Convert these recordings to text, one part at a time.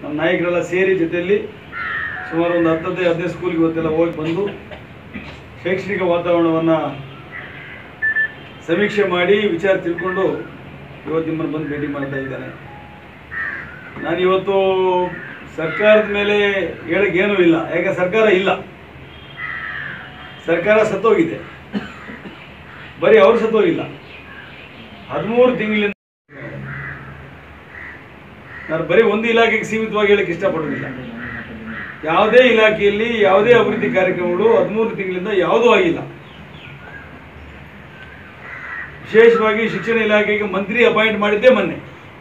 ನಮ್ಮ ನಾಯಕರೆಲ್ಲ ಸೇರಿ ಜೊತೆಯಲ್ಲಿ ಸುಮಾರು ಒಂದು 10-15 ಸ್ಕೂಲ್ಗೆ ಇವತ್ತೆಲ್ಲ ಹೋಗಿ ಬಂದು ಶೈಕ್ಷಣಿಕ ವಾತಾವರಣವನ್ನು ಸಮೀಕ್ಷೆ ಮಾಡಿ ವಿಚಾರ ತಿಳ್ಕೊಂಡು ಇವತ್ತು ನಿಮ್ಮನ್ನು ಬಂದು ಭೇಟಿ ಮಾಡ್ತಾ ಇದ್ದಾನೆ. ನಾನಿವತ್ತು ಸರ್ಕಾರದ ಮೇಲೆ ಹೇಳೋಕ್ಕೇನೂ ಇಲ್ಲ, ಯಾಕೆ ಸರ್ಕಾರ ಇಲ್ಲ, ಸರ್ಕಾರ ಸತ್ತೋಗಿದೆ. ಬರೀ ಅವರು ಸತ್ತೋಗಿಲ್ಲ, 13 ತಿಂಗಳಿಂದ ನಾನು ಬರೀ ಒಂದು ಇಲಾಖೆಗೆ ಸೀಮಿತವಾಗಿ ಹೇಳಕ್ಕೆ ಇಷ್ಟಪಡೋದಿಲ್ಲ. ಯಾವುದೇ ಇಲಾಖೆಯಲ್ಲಿ ಯಾವುದೇ ಅಭಿವೃದ್ಧಿ ಕಾರ್ಯಕ್ರಮಗಳು 13 ತಿಂಗಳಿಂದ ಯಾವುದೂ ಆಗಿಲ್ಲ. ವಿಶೇಷವಾಗಿ ಶಿಕ್ಷಣ ಇಲಾಖೆಗೆ ಮಂತ್ರಿ ಅಪಾಯಿಂಟ್ ಮಾಡಿದ್ದೇ ಮೊನ್ನೆ.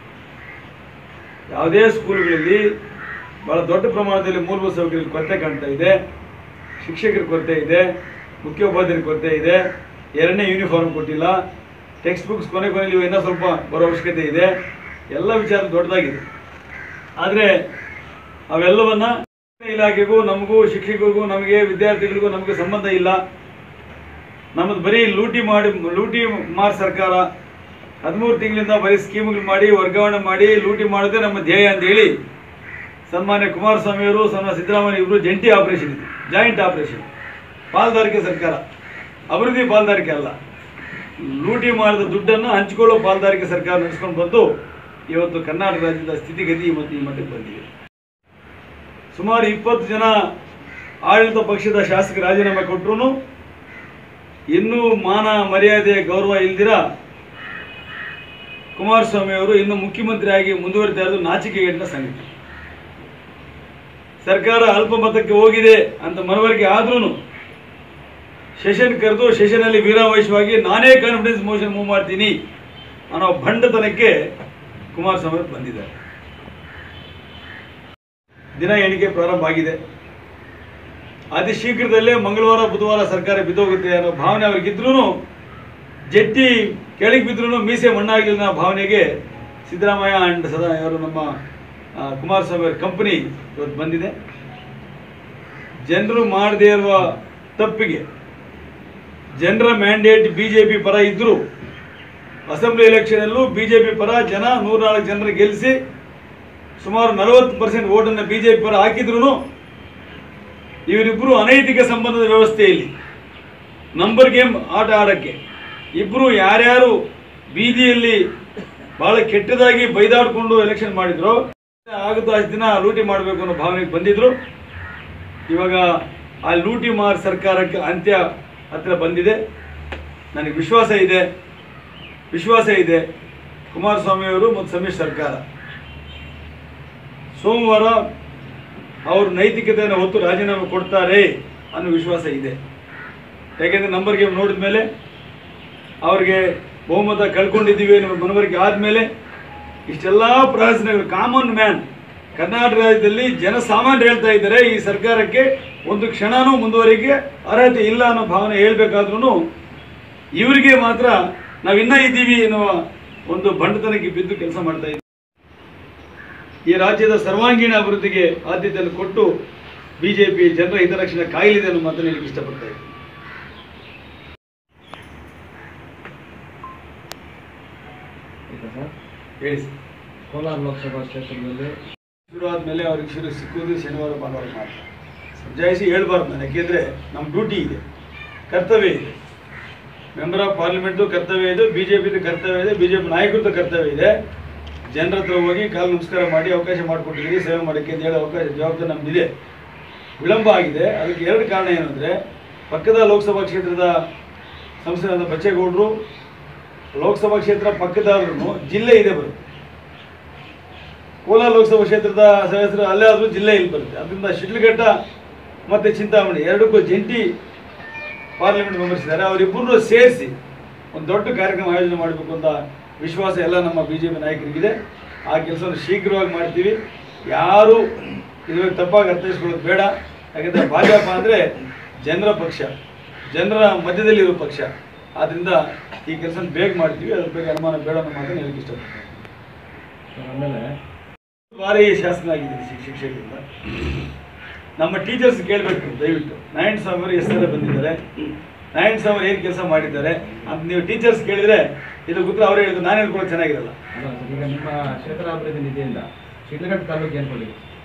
ಯಾವುದೇ ಸ್ಕೂಲ್ಗಳಲ್ಲಿ ಭಾಳ ದೊಡ್ಡ ಪ್ರಮಾಣದಲ್ಲಿ ಮೂಲಭೂತ ಸೌಕರ್ಯದ ಕೊರತೆ ಕಾಣ್ತಾ ಇದೆ, ಶಿಕ್ಷಕರ ಕೊರತೆ ಇದೆ, ಮುಖ್ಯೋಪಾಧ್ಯಾಯರ ಕೊರತೆ ಇದೆ, 2ನೇ ಯೂನಿಫಾರ್ಮ್ ಕೊಟ್ಟಿಲ್ಲ, ಟೆಕ್ಸ್ಟ್ ಬುಕ್ಸ್ ಕೊನೆಯಲ್ಲಿ ಇನ್ನೂ ಸ್ವಲ್ಪ ಬರೋ ಅವಶ್ಯಕತೆ ಇದೆ. ಎಲ್ಲ ವಿಚಾರ ದೊಡ್ಡದಾಗಿದೆ. ಆದರೆ ಅವೆಲ್ಲವನ್ನ ಇಲಾಖೆಗೂ ನಮಗೂ ಶಿಕ್ಷಕರಿಗೂ ನಮಗೆ ವಿದ್ಯಾರ್ಥಿಗಳಿಗೂ ನಮಗೆ ಸಂಬಂಧ ಇಲ್ಲ. ನಮ್ಮದು ಬರೀ ಲೂಟಿ ಮಾರ್ ಸರ್ಕಾರ. 13 ತಿಂಗಳಿಂದ ಬರೀ ಸ್ಕೀಮ್ಗಳು ಮಾಡಿ ವರ್ಗಾವಣೆ ಮಾಡಿ ಲೂಟಿ ಮಾಡೋದೇ ನಮ್ಮ ಧ್ಯೇಯ ಅಂತ ಹೇಳಿ ಸನ್ಮಾನ್ಯ ಕುಮಾರಸ್ವಾಮಿ ಅವರು ಸನ್ಮಾನ್ಯ ಸಿದ್ದರಾಮಯ್ಯ ಇಬ್ಬರು ಜಂಟಿ ಆಪರೇಷನ್ ಇದೆ, ಜಾಯಿಂಟ್ ಆಪರೇಷನ್. ಪಾಲ್ದಾರಿಕೆ ಸರ್ಕಾರ, ಅಭಿವೃದ್ಧಿ ಪಾಲ್ದಾರಿಕೆ ಅಲ್ಲ. ಲೂಟಿ ಮಾಡಿದ ದುಡ್ಡನ್ನು ಹಂಚಿಕೊಳ್ಳೋ ಪಾಲ್ದಾರಿಕೆ ಸರ್ಕಾರ ನಡೆಸ್ಕೊಂಡು ಬಂದು ಇವತ್ತು ಕರ್ನಾಟಕ ರಾಜ್ಯದ ಸ್ಥಿತಿಗತಿ ಮತ್ತು ಈ ಮಟ್ಟಕ್ಕೆ ಬಂದಿದೆ. ಸುಮಾರು 20 ಜನ ಆಡಳಿತ ಪಕ್ಷದ ಶಾಸಕರು ರಾಜೀನಾಮೆ ಕೊಟ್ಟರು ಇನ್ನೂ ಮಾನ ಮರ್ಯಾದೆ ಗೌರವ ಇಲ್ದಿರ ಕುಮಾರಸ್ವಾಮಿ ಅವರು ಇನ್ನೂ ಮುಖ್ಯಮಂತ್ರಿಯಾಗಿ ಮುಂದುವರಿತಾ ಇರೋದು ನಾಚಿಕೆಗೇಡಿನ ಸಂಗತಿ. ಸರ್ಕಾರ ಅಲ್ಪಮತಕ್ಕೆ ಹೋಗಿದೆ ಅಂತ ಮನವರಿಕೆ ಆದ್ರೂ ಸೆಷನ್ ಕರೆದು ಸೆಷನಲ್ಲಿ ವೀರಾವೇಶವಾಗಿ ನಾನೇ ಕಾನ್ಫಿಡೆನ್ಸ್ ಮೋಷನ್ ಮೂವ್ ಮಾಡ್ತೀನಿ ಅನ್ನೋ ಭಂಡತನಕ್ಕೆ ಕುಮಾರಸ್ವಾಮಿ ಅವರು ಬಂದಿದ್ದಾರೆ. ದಿನ ಎಣಿಕೆ ಪ್ರಾರಂಭ ಆಗಿದೆ. ಅತಿ ಶೀಘ್ರದಲ್ಲೇ ಮಂಗಳವಾರ ಬುಧವಾರ ಸರ್ಕಾರ ಬಿದ್ದೋಗುತ್ತೆ ಅನ್ನೋ ಭಾವನೆ ಅವ್ರಿಗಿದ್ರೂ ಜಟ್ಟಿ ಕೆಳಗೆ ಬಿದ್ರೂ ಮೀಸೆ ಮಣ್ಣಾಗಲಿಲ್ಲ ಅನ್ನೋ ಭಾವನೆಗೆ ಸಿದ್ದರಾಮಯ್ಯ ಅಂಡ್ ಅವರು ನಮ್ಮ ಕುಮಾರಸ್ವಾಮಿ ಅವರ ಕಂಪನಿ ಇವತ್ತು ಬಂದಿದೆ. ಜನರು ಮಾಡದೇ ಇರುವ ತಪ್ಪಿಗೆ ಜನರ ಮ್ಯಾಂಡೇಟ್ ಬಿಜೆಪಿ ಪರ ಇದ್ದರು. ಅಸೆಂಬ್ಲಿ ಎಲೆಕ್ಷನಲ್ಲೂ ಬಿಜೆಪಿ ಪರ ಜನ 104 ಜನರು ಗೆಲ್ಲಿಸಿ ಸುಮಾರು 40% ವೋಟನ್ನು ಬಿಜೆಪಿ ಪರ ಹಾಕಿದ್ರು ಇವರಿಬ್ಬರು ಅನೈತಿಕ ಸಂಬಂಧದ ವ್ಯವಸ್ಥೆಯಲ್ಲಿ ನಂಬರ್ ಗೇಮ್ ಆಟ ಆಡೋಕ್ಕೆ ಇಬ್ಬರು ಯಾರ್ಯಾರು ಬೀದಿಯಲ್ಲಿ ಭಾಳ ಕೆಟ್ಟದಾಗಿ ಬೈದಾಡಿಕೊಂಡು ಎಲೆಕ್ಷನ್ ಮಾಡಿದ್ರು ಆಗುತ್ತೋ ಅಷ್ಟು ದಿನ ಲೂಟಿ ಮಾಡಬೇಕು ಅನ್ನೋ ಭಾವನೆಗೆ ಬಂದಿದ್ರು. ಇವಾಗ ಆ ಲೂಟಿ ಮಾರ್ ಸರ್ಕಾರಕ್ಕೆ ಅಂತ್ಯ ಹತ್ತಿರ ಬಂದಿದೆ. ನನಗೆ ವಿಶ್ವಾಸ ಇದೆ ಕುಮಾರಸ್ವಾಮಿ ಅವರು ಮತ್ತು ಸಮ್ಮಿಶ್ರ ಸರ್ಕಾರ ಸೋಮವಾರ ಅವರು ನೈತಿಕತೆಯನ್ನು ಹೊತ್ತು ರಾಜೀನಾಮೆ ಕೊಡ್ತಾರೆ ಅನ್ನೋ ವಿಶ್ವಾಸ ಇದೆ. ಯಾಕೆಂದರೆ ನಂಬರ್ ಗೇಮ್ ನೋಡಿದ ಮೇಲೆ ಅವ್ರಿಗೆ ಬಹುಮತ ಕಳ್ಕೊಂಡಿದ್ದೀವಿ ಅನ್ನೋ ಮನವರಿಕೆ ಆದಮೇಲೆ ಇಷ್ಟೆಲ್ಲ ಪ್ರಹಸನಗಳು ಕಾಮನ್ ಮ್ಯಾನ್ ಕರ್ನಾಟಕ ರಾಜ್ಯದಲ್ಲಿ ಜನಸಾಮಾನ್ಯರು ಹೇಳ್ತಾ ಇದ್ದಾರೆ ಈ ಸರ್ಕಾರಕ್ಕೆ ಒಂದು ಕ್ಷಣನೂ ಮುಂದುವರಿಕೆ ಅರ್ಹತೆ ಇಲ್ಲ ಅನ್ನೋ ಭಾವನೆ ಹೇಳಬೇಕಾದ್ರೂ ಇವರಿಗೆ ಮಾತ್ರ ನಾವಿನ್ನ ಇದ್ದೀವಿ ಎನ್ನುವ ಒಂದು ಬಂಡತನಕ್ಕೆ ಬಿದ್ದು ಕೆಲಸ ಮಾಡ್ತಾ ಇದ್ದೀವಿ. ಈ ರಾಜ್ಯದ ಸರ್ವಾಂಗೀಣ ಅಭಿವೃದ್ಧಿಗೆ ಆದ್ಯತೆಯನ್ನು ಕೊಟ್ಟು ಬಿಜೆಪಿ ಜನರ ಹಿತರಕ್ಷಣೆ ಕಾಯಲಿದೆ ಅನ್ನೋ ಮಾತನ್ನು ಹೇಳಲಿಕ್ಕೆ ಇಷ್ಟಪಡ್ತಾ ಇದ್ದೀನಿ. ಹೇಳಿ ಸರ್. ಕೋಲಾರ ಲೋಕಸಭಾ ಕ್ಷೇತ್ರದಲ್ಲಿ ಶುರು ಆದಮೇಲೆ ಅವ್ರಿಗೆ ಸಿಕ್ಕುವುದು ಶನಿವಾರ ಭಾನುವಾರ ಮಾತ್ರ. ಸಮಜಾಯಿಸಿ ಹೇಳ್ಬಾರ್ದು ನಾನು, ಯಾಕೆಂದರೆ ನಮ್ಮ ಡ್ಯೂಟಿ ಇದೆ, ಕರ್ತವ್ಯ ಇದೆ. ಮೆಂಬರ್ ಆಫ್ ಪಾರ್ಲಿಮೆಂಟ್ದು ಕರ್ತವ್ಯ ಇದೆ, ಬಿಜೆಪಿದು ಕರ್ತವ್ಯ ಇದೆ, ಬಿಜೆಪಿ ನಾಯಕರದ್ದು ಕರ್ತವ್ಯ ಇದೆ. ಜನರ ಹತ್ರ ಹೋಗಿ ಕಾಲು ನಮಸ್ಕಾರ ಮಾಡಿ ಅವಕಾಶ ಮಾಡಿಕೊಟ್ಟಿದ್ದೀರಿ ಸೇವೆ ಮಾಡೋಕ್ಕೆ ಅಂತ ಹೇಳೋ ಅವಕಾಶ ಜವಾಬ್ದಾರಿ ನಮ್ಮದಿದೆ. ವಿಳಂಬ ಆಗಿದೆ. ಅದಕ್ಕೆ 2 ಕಾರಣ ಏನಂದರೆ ಪಕ್ಕದ ಲೋಕಸಭಾ ಕ್ಷೇತ್ರದ ಸಂಸದರಾದ ಬಚ್ಚೇಗೌಡರು ಲೋಕಸಭಾ ಕ್ಷೇತ್ರ ಪಕ್ಕದಾದ್ರೂ ಜಿಲ್ಲೆ ಇದೆ ಬರುತ್ತೆ. ಕೋಲಾರ ಲೋಕಸಭಾ ಕ್ಷೇತ್ರದ ಸದಸ್ಯರು ಅಲ್ಲೇ ಆದರೂ ಜಿಲ್ಲೆ ಇಲ್ಲಿ ಬರುತ್ತೆ. ಅದರಿಂದ ಶಿಡ್ಲಘಟ್ಟ ಮತ್ತು ಚಿಂತಾಮಣಿ 2ಕ್ಕೂ ಜಂಟಿ ಪಾರ್ಲಿಮೆಂಟ್ ಮೆಂಬರ್ಸ್ ಇದ್ದಾರೆ. ಅವರಿಬ್ಬರನ್ನು ಸೇರಿಸಿ ಒಂದು ದೊಡ್ಡ ಕಾರ್ಯಕ್ರಮ ಆಯೋಜನೆ ಮಾಡಬೇಕು ಅಂತ ವಿಶ್ವಾಸ ಎಲ್ಲ ನಮ್ಮ ಬಿಜೆಪಿ ನಾಯಕರಿಗಿದೆ. ಆ ಕೆಲಸವನ್ನು ಶೀಘ್ರವಾಗಿ ಮಾಡ್ತೀವಿ. ಯಾರು ಇದುವರೆಗೆ ತಪ್ಪಾಗಿ ಅರ್ಥೈಸ್ಕೊಳ್ಳೋದು ಬೇಡ. ಯಾಕಂದರೆ ಭಾಜಪ ಅಂದರೆ ಜನರ ಪಕ್ಷ, ಜನರ ಮಧ್ಯದಲ್ಲಿರೋ ಪಕ್ಷ. ಆದ್ದರಿಂದ ಈ ಕೆಲಸ ಬೇಗ ಮಾಡ್ತೀವಿ. ಅದ್ರ ಬಗ್ಗೆ ಅನುಮಾನ ಬೇಡ ಅನ್ನೋ ಮಾತನ್ನು ಹೇಳಕ್ಕೆ ಇಷ್ಟಪಡ್ತೀನಿ. ಆಮೇಲೆ ಭಾರಿ ಶಾಸನ ಆಗಿದ್ದೀನಿ ಶಿಕ್ಷಕರಿಂದ. ನಮ್ಮ ಟೀಚರ್ಸ್ ಕೇಳಬೇಕು ದಯವಿಟ್ಟು. ನಾರಾಯಣಸ್ವಾಮಿ ಅವರು ಎಷ್ಟು ಸಲ ಬಂದಿದ್ದಾರೆ, ನಾರಾಯಣಸ್ವಾಮಿ ಏನು ಕೆಲಸ ಮಾಡಿದ್ದಾರೆ ಅಂತ ನೀವು ಟೀಚರ್ಸ್ ಕೇಳಿದರೆ ಇದು ಉತ್ತರ ಅವರೇ ಹೇಳಿದ್ರು. ನಾನು ಹೇಳ್ಕೊಳ್ಳೋಕೆ ಚೆನ್ನಾಗಿರಲ್ಲ. ಈಗ ನಿಮ್ಮ ಕ್ಷೇತ್ರ ಅಭಿವೃದ್ಧಿ ನಿಧಿಯಿಂದ ಶಿಡ್ಲಘಟ್ಟ ತಾಲೂಕು ಏನು ಕೊಡಲಿಕ್ಕೆ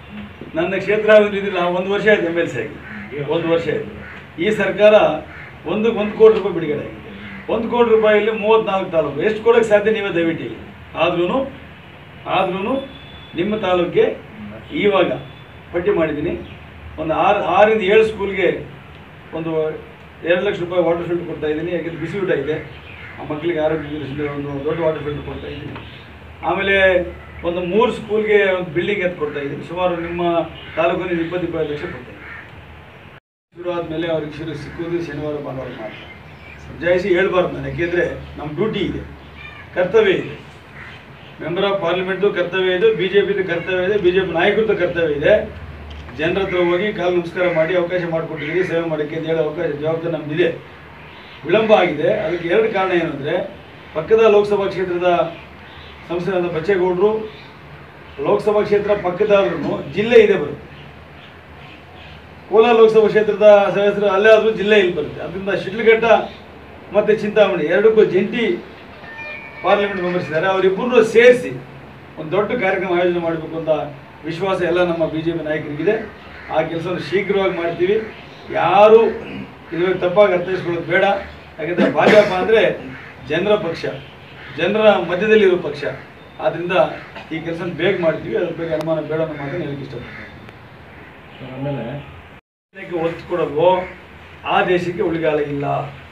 ನನ್ನ ಕ್ಷೇತ್ರ ಅಭಿವೃದ್ಧಿ ನಾವು 1 ವರ್ಷ ಆಯಿತು MLC ಆಗಿ 1 ವರ್ಷ ಆಯಿತು. ಈ ಸರ್ಕಾರ 1 ಕೋಟಿ ರೂಪಾಯಿ ಬಿಡುಗಡೆ ಆಗಿದೆ. 1 ಕೋಟಿ ರೂಪಾಯಿಯಲ್ಲಿ 34 ತಾಲೂಕು ಎಷ್ಟು ಕೊಡೋಕ್ಕೆ ಸಾಧ್ಯ ನೀವೇ ದಯವಿಟ್ಟು ಹೇಳಿ. ಆದ್ರೂ ನಿಮ್ಮ ತಾಲೂಕಿಗೆ ಇವಾಗ ಪಟ್ಟಿ ಮಾಡಿದ್ದೀನಿ. ಒಂದು 6 ರಿಂದ 7 ಸ್ಕೂಲ್ಗೆ ಒಂದು 2 ಲಕ್ಷ ರೂಪಾಯಿ ವಾಟರ್ ಫಿಲ್ಟರ್ ಕೊಡ್ತಾ ಇದ್ದೀನಿ. ಯಾಕೆಂದರೆ ಬಿಸಿ ಊಟ ಇದೆ, ಆ ಮಕ್ಕಳಿಗೆ ಆರೋಗ್ಯ ದೃಷ್ಟಿಯಿಂದ ಒಂದು ದೊಡ್ಡ ವಾಟರ್ ಫಿಲ್ಟರ್ ಕೊಡ್ತಾ ಇದ್ದೀನಿ. ಆಮೇಲೆ ಒಂದು 3 ಸ್ಕೂಲ್ಗೆ ಒಂದು ಬಿಲ್ಡಿಂಗ್ ಎತ್ತು ಕೊಡ್ತಾ ಇದ್ದೀನಿ. ಸುಮಾರು ನಿಮ್ಮ ತಾಲೂಕಿನಲ್ಲಿ 20-25 ಲಕ್ಷ ಕೊಡ್ತಾ ಇದ್ದೀನಿ. ಶುರು ಆದಮೇಲೆ ಅವ್ರಿಗೆ ಸಿಕ್ಕೋದು ಶನಿವಾರ ಭಾನುವಾರ ಮಾತ್ರ. ಸಮಜಾಯಿಸಿ ಹೇಳ್ಬಾರ್ದು ನಾನು, ಯಾಕೆಂದರೆ ನಮ್ಮ ಡ್ಯೂಟಿ ಇದೆ, ಕರ್ತವ್ಯ ಇದೆ. ಮೆಂಬರ್ ಆಫ್ ಪಾರ್ಲಿಮೆಂಟ್ದು ಕರ್ತವ್ಯ ಇದೆ, BJPದು ಕರ್ತವ್ಯ ಇದೆ, BJP ನಾಯಕರದ್ದು ಕರ್ತವ್ಯ ಇದೆ. ಜನರ ಹತ್ರ ಹೋಗಿ ಕಾಲು ನಮಸ್ಕಾರ ಮಾಡಿ ಅವಕಾಶ ಮಾಡಿಕೊಟ್ಟಿದ್ದೀರಿ ಸೇವೆ ಮಾಡೋಕ್ಕೆ ಅಂತ ಹೇಳೋ ಅವಕಾಶ ಜವಾಬ್ದಾರಿ ನಮ್ಮದಿದೆ. ವಿಳಂಬ ಆಗಿದೆ. ಅದಕ್ಕೆ 2 ಕಾರಣ ಏನಂದರೆ, ಪಕ್ಕದ ಲೋಕಸಭಾ ಕ್ಷೇತ್ರದ ಸಂಸದರಾದ ಬಚ್ಚೇಗೌಡರು, ಲೋಕಸಭಾ ಕ್ಷೇತ್ರ ಪಕ್ಕದಾದ್ರೂ ಜಿಲ್ಲೆ ಇದೆ ಬರುತ್ತೆ. ಕೋಲಾರ ಲೋಕಸಭಾ ಕ್ಷೇತ್ರದ ಸದಸ್ಯರು ಅಲ್ಲೇ ಆದರೂ ಜಿಲ್ಲೆ ಇಲ್ಲಿ ಬರುತ್ತೆ. ಅದರಿಂದ ಶಿಡ್ಲಘಟ್ಟ ಮತ್ತು ಚಿಂತಾಮಣಿ 2ಕ್ಕೂ ಜಂಟಿ ಪಾರ್ಲಿಮೆಂಟ್ ಮೆಂಬರ್ಸ್ ಇದ್ದಾರೆ. ಅವರಿಬ್ಬರನ್ನೂ ಸೇರಿಸಿ ಒಂದು ದೊಡ್ಡ ಕಾರ್ಯಕ್ರಮ ಆಯೋಜನೆ ಮಾಡಬೇಕು ಅಂತ ವಿಶ್ವಾಸ ಎಲ್ಲ ನಮ್ಮ BJP ನಾಯಕರಿಗಿದೆ. ಆ ಕೆಲಸವನ್ನು ಶೀಘ್ರವಾಗಿ ಮಾಡ್ತೀವಿ. ಯಾರು ಇವಾಗ ತಪ್ಪಾಗಿ ಅರ್ಥೈಸ್ಕೊಳ್ಳೋದು ಬೇಡ. ಯಾಕಂದರೆ ಭಾಜಪ ಅಂದರೆ ಜನರ ಪಕ್ಷ, ಜನರ ಮಧ್ಯದಲ್ಲಿರೋ ಪಕ್ಷ. ಆದ್ದರಿಂದ ಈ ಕೆಲಸ ಬೇಗ ಮಾಡ್ತೀವಿ. ಅದ್ರ ಬಗ್ಗೆ ಅನುಮಾನ ಬೇಡ ಅನ್ನೋ ಮಾತನ್ನು ಹೇಳಕ್ಕೆ ಇಷ್ಟಪಡ್ತೀನಿ. ಆಮೇಲೆ ಒತ್ತು ಕೊಡಲ್ವೋ ಆ ದೇಶಕ್ಕೆ ಉಳಿಗಾಲ ಇಲ್ಲ.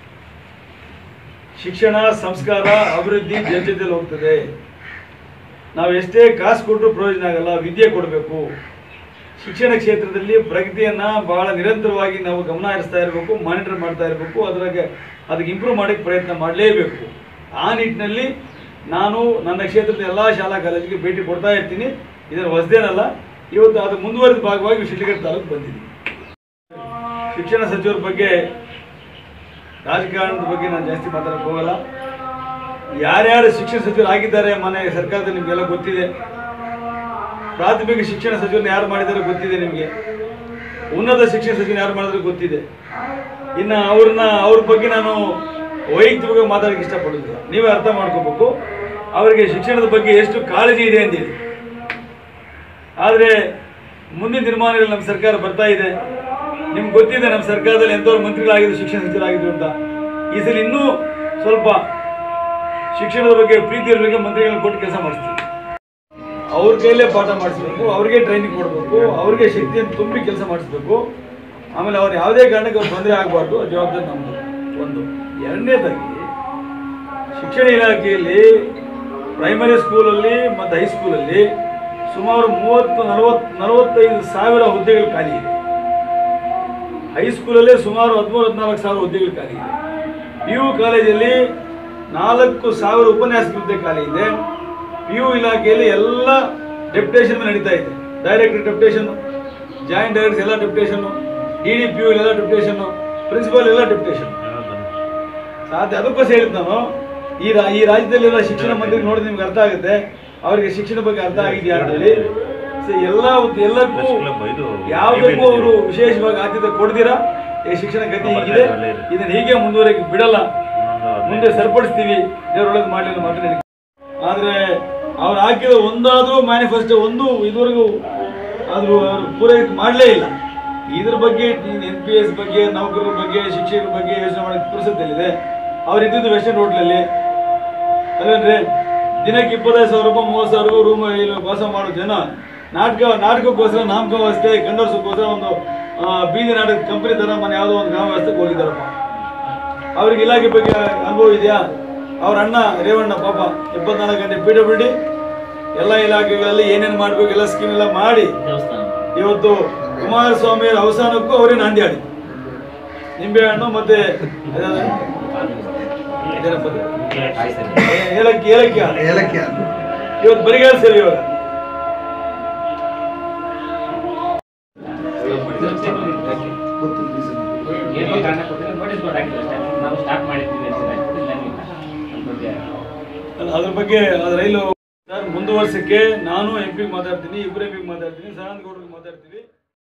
ಶಿಕ್ಷಣ, ಸಂಸ್ಕಾರ, ಅಭಿವೃದ್ಧಿ ಜೊತೆಯಲ್ಲಿ ಹೋಗ್ತದೆ. ನಾವು ಎಷ್ಟೇ ಕಾಸು ಕೊಟ್ಟರು ಪ್ರಯೋಜನ ಆಗಲ್ಲ. ವಿದ್ಯೆ ಕೊಡಬೇಕು. ಶಿಕ್ಷಣ ಕ್ಷೇತ್ರದಲ್ಲಿ ಪ್ರಗತಿಯನ್ನು ಭಾಳ ನಿರಂತರವಾಗಿ ನಾವು ಗಮನ ಹರಿಸ್ತಾ ಇರಬೇಕು, ಮಾನಿಟರ್ ಮಾಡ್ತಾ ಇರಬೇಕು. ಅದಕ್ಕೆ ಇಂಪ್ರೂವ್ ಮಾಡೋಕ್ಕೆ ಪ್ರಯತ್ನ ಮಾಡಲೇಬೇಕು. ಆ ನಿಟ್ಟಿನಲ್ಲಿ ನಾನು ನನ್ನ ಕ್ಷೇತ್ರದ ಎಲ್ಲ ಶಾಲಾ ಕಾಲೇಜಿಗೆ ಭೇಟಿ ಕೊಡ್ತಾ ಇರ್ತೀನಿ. ಇದನ್ನು ಹೊಸದೇನಲ್ಲ. ಇವತ್ತು ಅದು ಮುಂದುವರೆದ ಭಾಗವಾಗಿ ಶಿಡ್ಲಘಟ್ಟ ತಾಲೂಕು ಬಂದಿದ್ದೀನಿ. ಶಿಕ್ಷಣ ಸಚಿವರ ಬಗ್ಗೆ, ರಾಜಕಾರಣದ ಬಗ್ಗೆ ನಾನು ಜಾಸ್ತಿ ಮಾತಾಡೋಕ್ಕೆ ಹೋಗಲ್ಲ. ಯಾರ್ಯಾರು ಶಿಕ್ಷಣ ಸಚಿವರು ಆಗಿದ್ದಾರೆ ಮನೆ ಸರ್ಕಾರದಲ್ಲಿ ನಿಮಗೆಲ್ಲ ಗೊತ್ತಿದೆ. ಪ್ರಾಥಮಿಕ ಶಿಕ್ಷಣ ಸಚಿವರನ್ನ ಯಾರು ಮಾಡಿದ್ದಾರೆ ಗೊತ್ತಿದೆ ನಿಮಗೆ. ಉನ್ನತ ಶಿಕ್ಷಣ ಸಚಿವನ ಯಾರು ಮಾಡಿದ್ರೆ ಗೊತ್ತಿದೆ. ಇನ್ನು ಅವ್ರ ಬಗ್ಗೆ ನಾನು ವೈಯಕ್ತಿಕವಾಗಿ ಮಾತಾಡೋಕ್ಕೆ ಇಷ್ಟಪಡೋದಿಲ್ಲ. ನೀವೇ ಅರ್ಥ ಮಾಡ್ಕೋಬೇಕು ಅವರಿಗೆ ಶಿಕ್ಷಣದ ಬಗ್ಗೆ ಎಷ್ಟು ಕಾಳಜಿ ಇದೆ ಅಂತೇಳಿ. ಆದರೆ ಮುಂದಿನ ದಿನಮಾನಗಳಲ್ಲಿ ನಮ್ಮ ಸರ್ಕಾರ ಬರ್ತಾ ಇದೆ. ನಿಮ್ಗೆ ಗೊತ್ತಿದೆ ನಮ್ಮ ಸರ್ಕಾರದಲ್ಲಿ ಎಂಥವ್ರು ಮಂತ್ರಿಗಳಾಗಿದ್ದು ಶಿಕ್ಷಣ ಸಚಿವರಾಗಿದ್ರು ಅಂತ. ಈ ಸಲ ಇನ್ನೂ ಸ್ವಲ್ಪ ಶಿಕ್ಷಣದ ಬಗ್ಗೆ ಪ್ರೀತಿ ಇರೋರಿಗೆ ಮಂತ್ರಿಗಳನ್ನ ಕೊಟ್ಟು ಕೆಲಸ ಮಾಡಿಸ್ತೀವಿ. ಅವ್ರ ಕೈಯಲ್ಲೇ ಪಾಠ ಮಾಡಿಸ್ಬೇಕು, ಅವ್ರಿಗೆ ಟ್ರೈನಿಂಗ್ ಕೊಡಬೇಕು, ಅವ್ರಿಗೆ ಶಕ್ತಿಯನ್ನು ತುಂಬಿ ಕೆಲಸ ಮಾಡಿಸ್ಬೇಕು. ಆಮೇಲೆ ಅವ್ರು ಯಾವುದೇ ಕಾರಣಕ್ಕೆ ಅವ್ರು ತೊಂದರೆ ಆಗಬಾರ್ದು. ಜವಾಬ್ದಾರಿ ನಮ್ಮದು. ಒಂದು. ಎರಡನೇದಾಗಿ ಶಿಕ್ಷಣ ಇಲಾಖೆಯಲ್ಲಿ ಪ್ರೈಮರಿ ಸ್ಕೂಲಲ್ಲಿ ಮತ್ತು ಹೈಸ್ಕೂಲಲ್ಲಿ ಸುಮಾರು 30-45 ಸಾವಿರ ಹುದ್ದೆಗಳು ಖಾಲಿ ಇದೆ. ಹೈಸ್ಕೂಲಲ್ಲೇ ಸುಮಾರು 13-14 ಸಾವಿರ ಹುದ್ದೆಗಳು ಖಾಲಿ ಇದೆ. PU ಕಾಲೇಜಲ್ಲಿ 4,000 ಉಪನ್ಯಾಸಕ ಹುದ್ದೆ ಖಾಲಿ ಇದೆ. PU ಇಲಾಖೆಯಲ್ಲಿ ಎಲ್ಲ ಡೆಪ್ಯುಟೇಷನ್ ಮೇಲೆ ನಡೀತಾ ಇದೆ. ಡೈರೆಕ್ಟರ್ ಡೆಪ್ಯುಟೇಷನ್, ಜಾಯಿಂಟ್ ಡೈರೆಕ್ಟರ್ಸ್ ಎಲ್ಲ ಡೆಪ್ಯುಟೇಷನ್ನು, DDPO ಎಲ್ಲ ಡೆಪ್ಯುಟೇಷನ್ನು, ಪ್ರಿನ್ಸಿಪಾಲ್ ಎಲ್ಲ ಡೆಪ್ಯುಟೇಷನ್ ಸಾಧ್ಯ. ಅದಕ್ಕೋಸ್ಕರ ಹೇಳಿದ್ದು ನಾನು ಈ ರಾಜ್ಯದಲ್ಲಿರೋ ಶಿಕ್ಷಣ ಮಂತ್ರಿ ನೋಡಿದ್ರೆ ನಿಮ್ಗೆ ಅರ್ಥ ಆಗುತ್ತೆ ಅವರಿಗೆ ಶಿಕ್ಷಣ ಬಗ್ಗೆ ಅರ್ಥ ಆಗಿದೆಯಾ ಅಂತೇಳಿ. ಎಲ್ಲಕ್ಕೂ ಯಾವುದಕ್ಕೂ ಅವರು ವಿಶೇಷವಾಗಿ ಆದ್ಯತೆ ಕೊಡ್ದಿರಾ ಈ ಶಿಕ್ಷಣ ಗತಿ ಹೀಗಿದೆ. ಇದನ್ನು ಹೀಗೆ ಮುಂದುವರೆಗೆ ಬಿಡಲ್ಲ, ಮುಂದೆ ಸರಿಪಡಿಸ್ತೀವಿ. ದೇವರೊಳಗೆ ಮಾಡಲಿಲ್ಲ ಮಾತ್ರ. ಆದರೆ ಅವ್ರು ಹಾಕಿದ ಒಂದಾದರೂ ಮ್ಯಾನಿಫೆಸ್ಟೋ ಇದುವರೆಗೂ ಆದರೂ ಅವರು ಪೂರೈಕೆ ಮಾಡಲೇ ಇಲ್ಲ. ಇದ್ರ ಬಗ್ಗೆ NPS ಬಗ್ಗೆ, ನೌಕರರ ಬಗ್ಗೆ, ಶಿಕ್ಷಕರ ಬಗ್ಗೆ ಯೋಚನೆ ಮಾಡೋಕ್ಕೆ ಪುರುಸತ್ತಿದೆ. ಅವ್ರು ಇದ್ದಿದ್ದು ವೆಸ್ಟರ್ನ್ ಹೋಟ್ಲಲ್ಲಿ ಅಲ್ವೇನ್ರಿ, ದಿನಕ್ಕೆ 25,000 ರೂಪಾಯಿ 30,000 ರೂಮ್ ಇಲ್ಲಿ ವಾಸ ಮಾಡೋ ಜನ ನಾಟಕಕ್ಕೋಸ್ಕರ, ನಾಮಕಾವಸ್ಥೆ, ಗಂಡರ್ಸಕ್ಕೋಸ್ಕರ ಒಂದು ಬೀದಿ ನಾಟಕ ಕಂಪನಿ ಥರ ಮನೆ ಯಾವುದೋ ಒಂದು ಗ್ರಾಮ ವ್ಯವಸ್ಥೆಗೆ ಹೋಗಿದ್ದಾರಪ್ಪ. ಅವ್ರಿಗೆ ಇಲಾಖೆ ಬಗ್ಗೆ ಅನುಭವ ಇದೆಯಾ? ಅವ್ರ ಅಣ್ಣ ರೇವಣ್ಣ ಪಾಪ 24 ಗಂಟೆ PWD ಎಲ್ಲ ಇಲಾಖೆಗಳಲ್ಲಿ ಏನೇನು ಮಾಡಬೇಕು ಎಲ್ಲ ಸ್ಕೀಮ್ ಎಲ್ಲ ಮಾಡಿ ಇವತ್ತು ಕುಮಾರಸ್ವಾಮಿ ಅವಸಾನಕ್ಕೂ ಅವರೇ ನಾಂದಿ ಆಡಿ. ನಿಂಬೆಹಣ್ಣು ಮತ್ತೆ ಏಲಕ್ಕಿ ಇವತ್ತು ಬರಿಗಾಲ ಸೇರಿ. ಇವಾಗ ಅದ್ರ ಬಗ್ಗೆ ರೈಲು ಮುಂದುವರ್ಸಕ್ಕೆ ನಾನು MP ಮಾತಾಡ್ತೀನಿ, ಇಬ್ಬರು MP ಮಾತಾಡ್ತೀನಿ, ಸದಾನಂದ ಗೌಡರಿಗೆ ಮಾತಾಡ್ತೀವಿ.